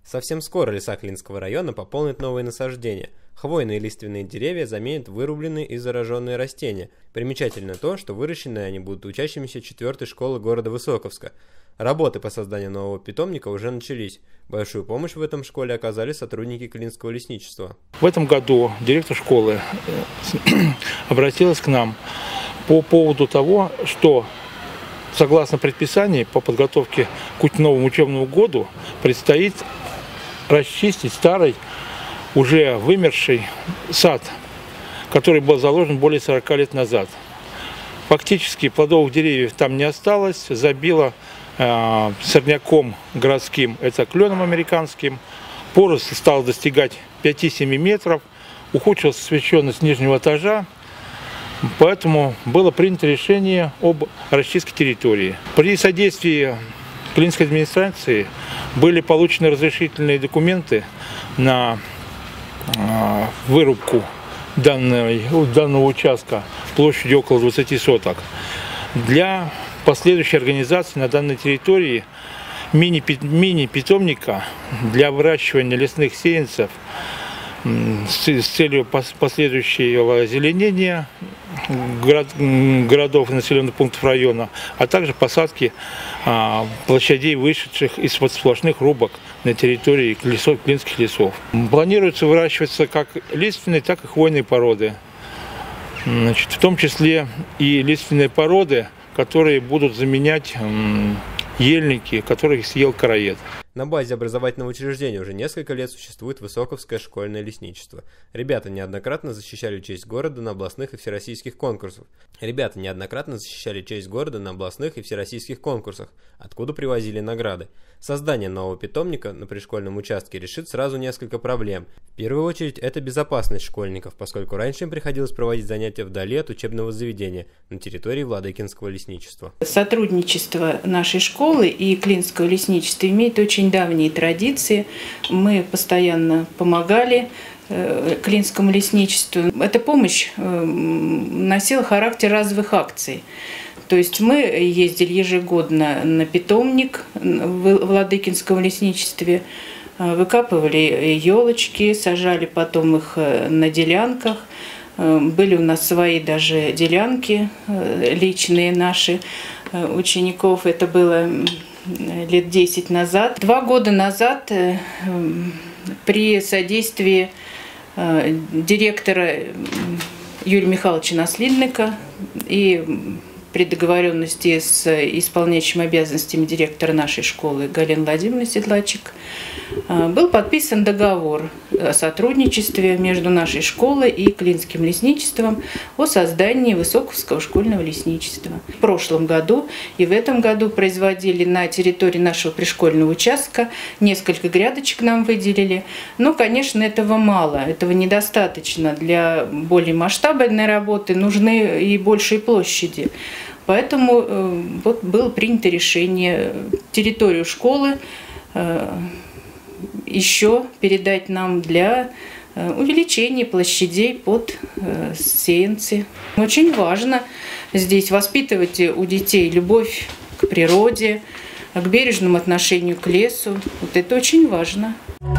Совсем скоро леса Клинского района пополнят новые насаждения. Хвойные и лиственные деревья заменят вырубленные и зараженные растения. Примечательно то, что выращенные они будут учащимися 4-й школы города Высоковска. Работы по созданию нового питомника уже начались. Большую помощь в этом школе оказали сотрудники Клинского лесничества. В этом году директор школы обратилась к нам по поводу того, что согласно предписанию по подготовке к новому учебному году предстоит расчистить старый, уже вымерший сад, который был заложен более 40 лет назад. Фактически плодовых деревьев там не осталось, забило сорняком городским, это кленом американским. Поросль стала достигать 5-7 метров, ухудшилась освещенность нижнего этажа, поэтому было принято решение об расчистке территории. При содействии Клинской администрации были получены разрешительные документы на вырубку данного участка площадью около 20 соток. Для последующей организации на данной территории мини-питомника для выращивания лесных сеянцев с целью последующего озеленения городов и населенных пунктов района, а также посадки площадей, вышедших из-под сплошных рубок на территории клинских лесов. Планируется выращиваться как лиственные, так и хвойные породы. В том числе и лиственные породы, которые будут заменять ельники, которых съел короед. На базе образовательного учреждения уже несколько лет существует Высоковское школьное лесничество. Ребята неоднократно защищали честь города на областных и всероссийских конкурсах. Откуда привозили награды. Создание нового питомника на пришкольном участке решит сразу несколько проблем. В первую очередь это безопасность школьников, поскольку раньше им приходилось проводить занятия вдали от учебного заведения на территории Владыкинского лесничества. Сотрудничество нашей школы и Клинского лесничества имеет очень давние традиции. Мы постоянно помогали Клинскому лесничеству. Эта помощь носила характер разовых акций. То есть мы ездили ежегодно на питомник в Владыкинском лесничестве, выкапывали елочки, сажали потом их на делянках. Были у нас свои даже делянки личные наши учеников. Это было лет 10 назад. 2 года назад при содействии директора Юрия Михайловича Наследника и при договоренности с исполняющим обязанностями директора нашей школы Галины Владимировны Седлачек был подписан договор о сотрудничестве между нашей школой и Клинским лесничеством о создании Высоковского школьного лесничества. В прошлом году и в этом году производили на территории нашего пришкольного участка, несколько грядочек нам выделили. Но, конечно, этого мало, этого недостаточно. Для более масштабной работы нужны и большие площади. Поэтому вот было принято решение территорию школы еще передать нам для увеличения площадей под сеянцы. Очень важно здесь воспитывать у детей любовь к природе, к бережному отношению к лесу. Вот это очень важно.